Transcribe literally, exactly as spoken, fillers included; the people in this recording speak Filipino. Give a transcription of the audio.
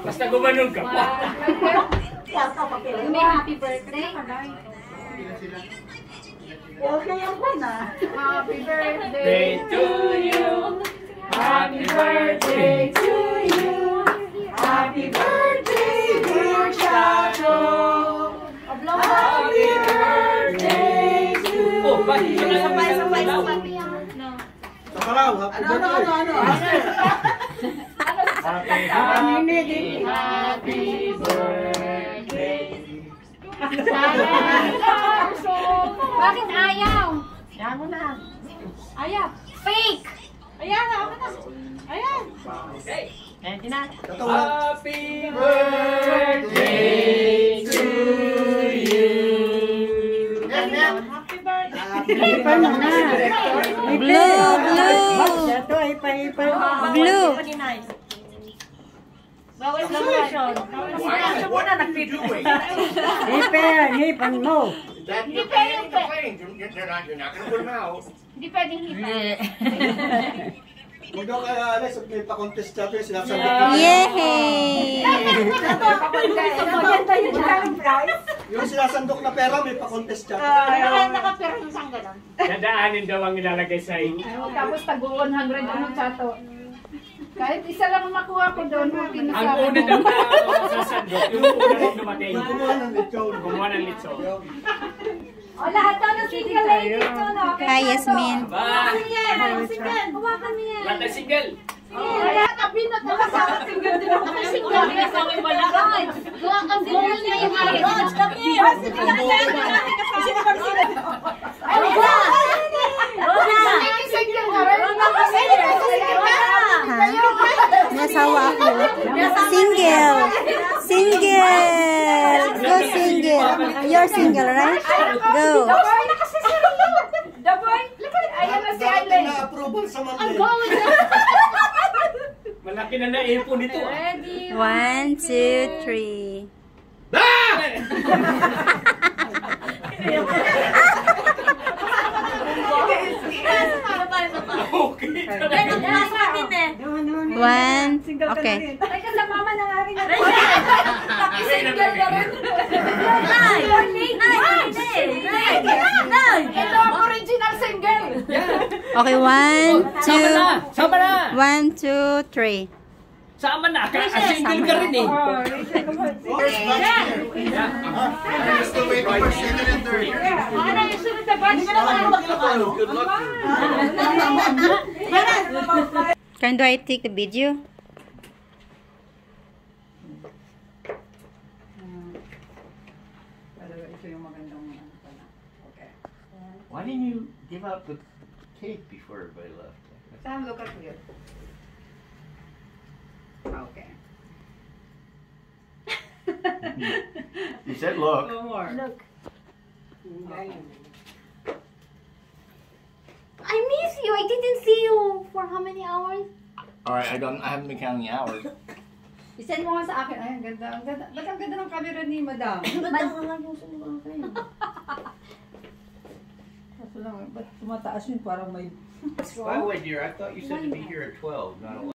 Basta gumanon ka. May happy birthday. Okay, ako na. Happy birthday Day to you. Happy birthday to you. Happy birthday, dear Chato. Happy birthday to you. Oh, bakit? Sabay, sabay, sabay. Sa Paraw, happy Ano, ano, ano, ano? Happy, happy, happy birthday. Bakit ayaw? Yan mo na. Ayaw. Fake. Ayan, ako na. Ayan. Ayan, tina. Happy birthday to you. Happy birthday. Happy birthday. Blue, blue. Ito ay pa-ipan. Blue. Bawal lang version. What are you doing? Hipan, hipan mo. That Hindi you're pwede, playing the planes. You're, you're not, you're not going to put them out. Hindi pwedeng hipan. Huwag daw kaya alis at may pa-contest siya yung sinasabi. Yay! Maganda yung daming prize. Yung sinasandok na pera, may pa-contest siya. Nakapira ng sang ganon. Dadaanin daw ang ilalagay sa iyo. Tapos tag one hundred ano chato. Kahit isa lang ang makuha ko doon, okay na Ang sa una daw na sasandok, yung una daw dumating. Yung kumuha ng lechon. Gumawa ng litso. O lahat daw ng single ladies ko, no? Hi, Yasmin. Ba? Single. Hawakan mo yan. Lahat ng single. Lahat ang pinot na kasama single din ako. Single din kasama yung wala. Gawa ka single na yung mga Rods, kami. Single na kasama. Sino ba sila? Ay, wala. Wala. Single ka rin. May asawa ako. Single. Single. Go single. You're single, right? Go. Daboy na kasi si Rio. Daboy. Ayan na si Dapat Aileen. na approval sa Ang Monday. gawin na. Malaki na naipon nito ah. Ready. One, two, three. Okay. One. Okay. Teka sa mama ng aking anak. Single na rin. Ito ang original single. Okay, one, Sama two. na. Sama na. One, two, three. Sama na. Single ka rin eh. First batch here. I'm still waiting for second and third. Ano yung sunod na batch? Good luck. Can do I take the video? Why didn't you give out the cake before everybody left? Sam, look at you. Okay. You said look. No more. Look. I miss you. I didn't see you for how many hours? All right, I don't. I haven't been counting the hours. Isend mo nga sa akin. Ay, ang ganda. Ang ganda. Ba't ang ganda ng camera ni Madam? Ba't ang nga yung sumuha kayo? Kaso lang, ba't tumataas yun? Parang may... By the way, dear, I thought you said to be here at twelve, not eleven.